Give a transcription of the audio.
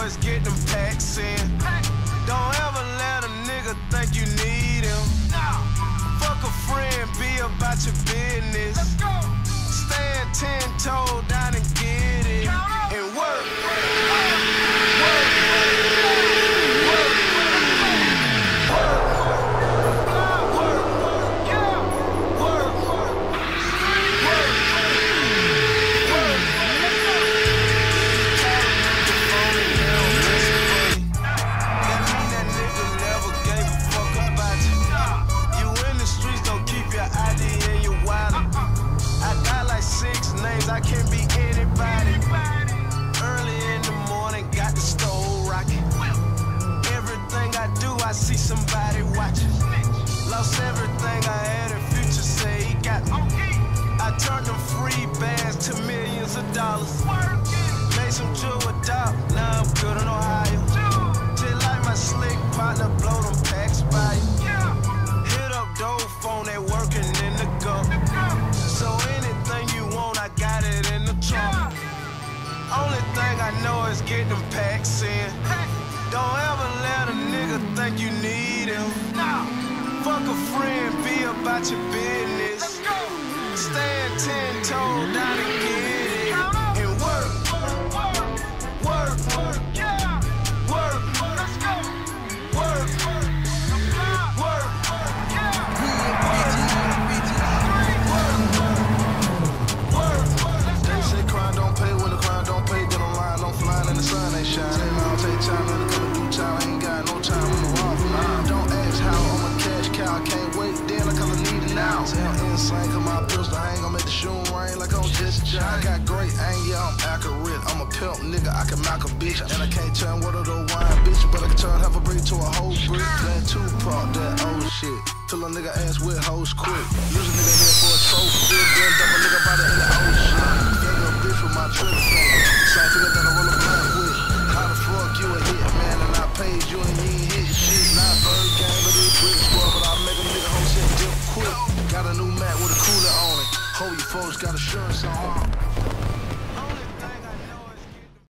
is get them packs in. Don't ever let a nigga think you need him. Fuck a friend, be about your business. Stand 10-toe down and get it. And work. I can be anybody. Early in the morning, got the stove rocking. Everything I do, I see somebody watching. Lost everything I had, and Future say he got me. I turned them free bands to millions of dollars. Made some jewel dope, now I'm good in Ohio. Just like my slick partner, blow them packs by you. Hit up dope phone, they working in the go. So anything you want, I got it in the trunk. Only thing I know is get them packs in. Don't ever let a nigga think you need him. Fuck a friend, be about your business. Stand 10-toe down and get it. And work, work, work, yeah. Work, let's go. Work, work, yeah. They say crime don't pay, when the crime don't pay, then I'm lying, I'm flying and the sun ain't shining. I don't take time, let it come and do time, I ain't got no time on the wall for now. Don't ask how, I'm a cash cow, I can't wait, then cause I need it now. Say I'm insane, cause my pistol hang, I'm at the shoe rain like I'm just a giant. I got great aim, yeah, I'm accurate, I'm a pimp nigga, I can knock a bitch. And I can't turn water to wine, bitch, but I can turn half a brick to a whole brick. Playing Tupac, that old shit, till a nigga ass with hoes quick. Use a nigga here for a trophy, then dump a nigga body in the ocean. Finger a bitch with my trigger finger, same figure that I roll a blunt with. How the fuck you a hit man and I paid you and you ain't hit shit. Not bird game, but it's brick squad, but I make a nigga home set dip quick. Got a new mat with a cooler on it. Hope you folks got assurance on.